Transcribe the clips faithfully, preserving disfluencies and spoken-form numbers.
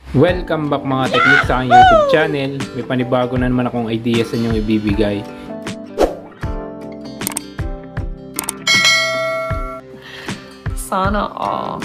Welcome back mga teknik sa aking YouTube channel. May panibago na naman akong idea sa inyong ibibigay. Sana all.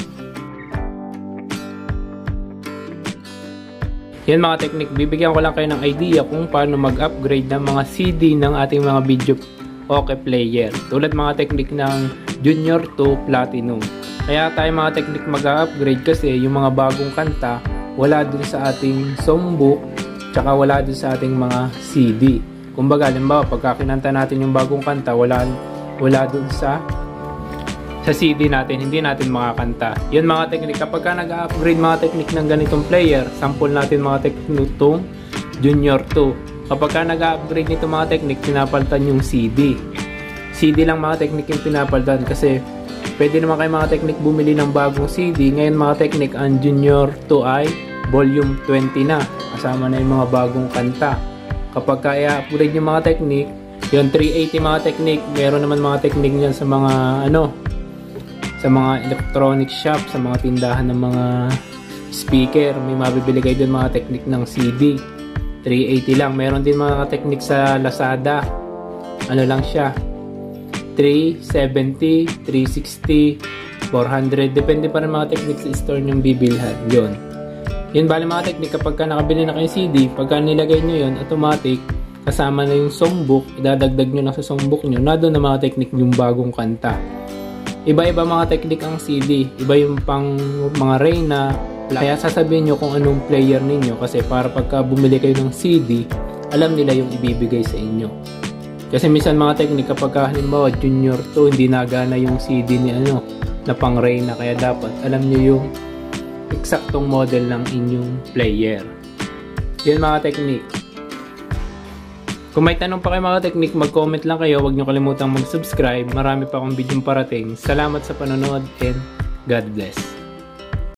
Yan mga teknik, bibigyan ko lang kayo ng idea kung paano mag-upgrade ng mga C D ng ating mga video okay player. Tulad mga teknik ng Junior to Platinum. Kaya tayo mga teknik mag-upgrade kasi yung mga bagong kanta wala dun sa ating songbook, tsaka wala dun sa ating mga C D. Kumbaga, halimbawa, pagka kinanta natin yung bagong kanta, wala, wala dun sa sa C D natin, hindi natin makakanta. Yun mga teknik, kapag ka nag-upgrade mga teknik ng ganitong player, sample natin mga teknik nitong Junior two. Kapag ka nag-upgrade nito mga teknik, pinapalitan yung C D. C D lang mga teknik yung pinapalitan kasi pwede naman kayo mga teknik bumili ng bagong C D. Ngayon mga teknik, ang Junior two ay volume twenty na. Kasama na yung mga bagong kanta. Kapag kaya upgrade yung mga teknik, yung three eighty mga teknik, meron naman mga teknik niyan sa mga ano, sa mga electronic shop, sa mga tindahan ng mga speaker. May mabibili kayo dun mga teknik ng C D. three eighty lang. Meron din mga teknik sa Lazada. Ano lang siya, three seventy, three sixty, four hundred. Depende pa rin mga teknik sa store nyong bibilhan. Yun. Yun bali mga teknik, kapag ka nakabili na kayo C D, pagka nilagay nyo yun, automatic, kasama na yung songbook, idadagdag nyo na sa songbook nyo, na doon na mga teknik yung bagong kanta. Iba-iba mga teknik ang C D. Iba yung pang mga Reyna. Kaya sasabihin nyo kung anong player ninyo, kasi para pagka bumili kayo ng C D, alam nila yung ibibigay sa inyo. Kasi minsan mga teknik, kapag halimbawa Junior two, hindi nagana yung C D ni ano, na pang Reyna, kaya dapat alam nyo yung eksaktong model ng inyong player. Yan mga teknik. Kung may tanong pa kayo mga teknik, mag-comment lang kayo. Huwag nyo kalimutang mag-subscribe. Marami pa akong video parating. Salamat sa panonood and God bless.